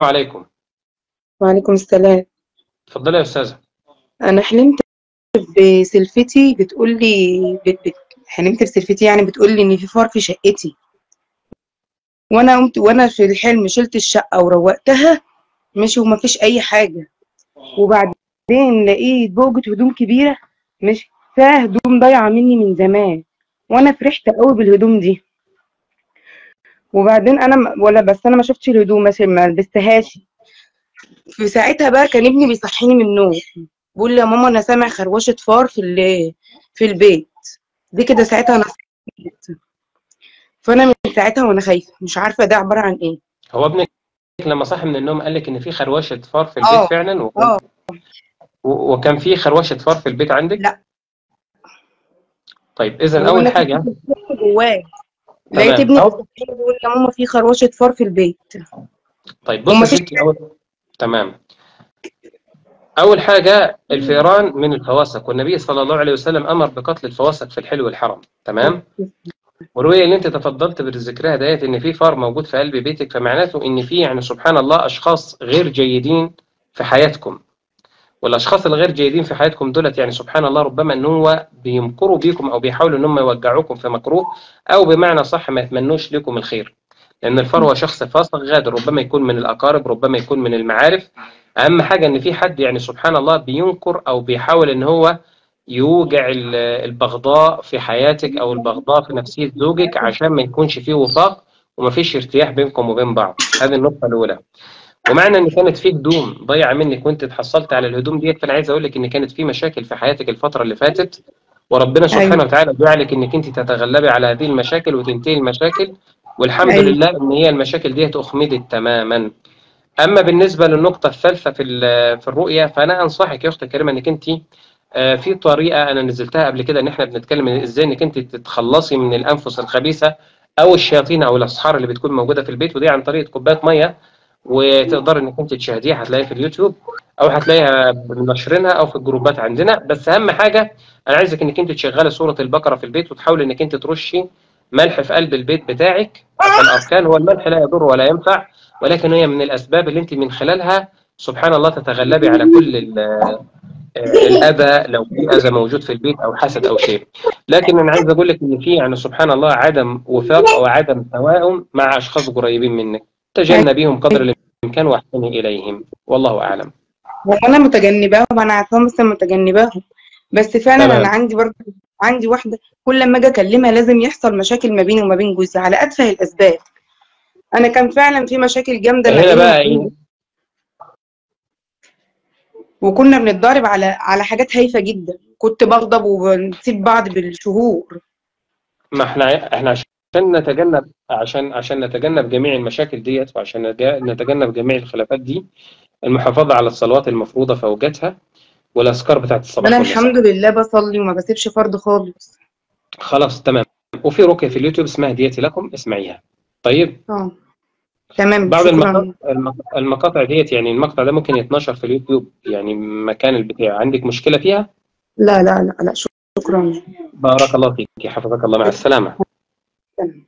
عليكم. وعليكم السلام. اتفضلي يا استاذه. انا حلمت بسلفتي بتقول لي حلمت بسلفتي، يعني بتقول لي ان في فار في شقتي. وانا قمت وانا في الحلم شلت الشقه وروقتها، ماشي، وما فيش اي حاجه. وبعدين لقيت بوجة هدوم كبيره، ماشي، فيها هدوم ضايعه مني من زمان، وانا فرحت قوي بالهدوم دي. وبعدين انا ولا بس انا ما شفتش الهدوم، ماشي، ما لبستهاش. في ساعتها بقى كان ابني بيصحيني من النوم، بيقول لي يا ماما انا سامع خروشه فار في البيت. دي كده ساعتها انا صحيت. فانا من ساعتها وانا خايفه، مش عارفه ده عباره عن ايه. هو ابنك لما صحي من النوم قال لك ان في خروشه فار في البيت اه. فعلا، اه. وكان في خروشه فار في البيت عندك؟ لا. طيب اذا هو اول انا كنت حاجه. جواه لقيت تمام. ابني بيصحيني بيقول يا ماما في خروشه فار في البيت. طيب بص يا ومفيش ستي تمام. اول حاجه الفئران من الفواسق، والنبي صلى الله عليه وسلم امر بقتل الفواسق في الحل والحرم. تمام. والرؤيه اللي انت تفضلت بذكرها ديت ان في فار موجود في قلب بيتك، فمعناته ان في يعني سبحان الله اشخاص غير جيدين في حياتكم. والاشخاص الغير جيدين في حياتكم دولت يعني سبحان الله ربما ان هو بيمكروا بيكم او بيحاولوا ان هم يوجعوكم في مكروه، او بمعنى صح ما يتمنوش لكم الخير. لان الفار هو شخص فاسق غادر، ربما يكون من الاقارب، ربما يكون من المعارف. اهم حاجه ان في حد يعني سبحان الله بينكر او بيحاول ان هو يوجع البغضاء في حياتك او البغضاء في نفسيه زوجك عشان ما يكونش فيه وفاق وما فيش ارتياح بينكم وبين بعض. هذه النقطه الاولى. ومعنى ان كانت في هدوم ضايعه منك وانت اتحصلت على الهدوم ديت، فانا عايز اقول لك ان كانت في مشاكل في حياتك الفتره اللي فاتت، وربنا ايوه. سبحانه وتعالى جعلك انك انت تتغلبي على هذه المشاكل وتنتهي المشاكل. والحمد ايوه. لله ان هي المشاكل ديت اخمدت تماما. اما بالنسبه للنقطه الثالثه في الرؤيه، فانا انصحك يا اختي الكريمه انك انت في طريقه انا نزلتها قبل كده، ان احنا بنتكلم ازاي انك انت تتخلصي من الانفس الخبيثه او الشياطين او الاسحار اللي بتكون موجوده في البيت، ودي عن طريقه كوبايه ميه. وتقدر انك انت تشاهديها، هتلاقيها في اليوتيوب او هتلاقيها بنشرينها او في الجروبات عندنا. بس اهم حاجه انا عايزك انك انت تشغلي سوره البقره في البيت، وتحاولي انك انت ترشي ملح في قلب البيت بتاعك كالاركان. هو الملح لا يضر ولا ينفع، ولكن هي من الاسباب اللي انت من خلالها سبحان الله تتغلبي على كل الاذى، لو في اذى موجود في البيت او حسد او شيء. لكن انا عايز اقول لك ان في يعني سبحان الله عدم وفاق او عدم توائم مع اشخاص قريبين منك. تجنبيهم قدر الامكان واحسني اليهم، والله اعلم. وانا متجنباهم، انا عارفاهم بس متجنباهم. بس فعلا انا تمام. عندي برضه، عندي واحده كل ما اجي اكلمها لازم يحصل مشاكل ما بيني وما بين جوزي على اتفه الاسباب. انا كان فعلا في مشاكل جامده ما هنا بيني بقى وما ايه؟ بين، وكنا بنتضارب على حاجات هايفه جدا، كنت بغضب ونسيب بعض بالشهور. ما احنا عشان نتجنب، عشان نتجنب جميع المشاكل ديت، وعشان نتجنب جميع الخلافات دي، المحافظه على الصلوات المفروضه في اوقاتها، والاذكار بتاعت انا الصباح الحمد والمساء. لله بصلي وما بسيبش فرض خالص. خلاص تمام. وفي رقية في اليوتيوب اسمها ديتي لكم، اسمعيها. طيب. اه. تمام، بعض شكرا. المقاطع ديت، يعني المقطع ده ممكن يتنشر في اليوتيوب، يعني مكان البتاع عندك مشكلة فيها؟ لا لا لا لا، شكرا. بارك الله فيك، حفظك الله، مع السلامة.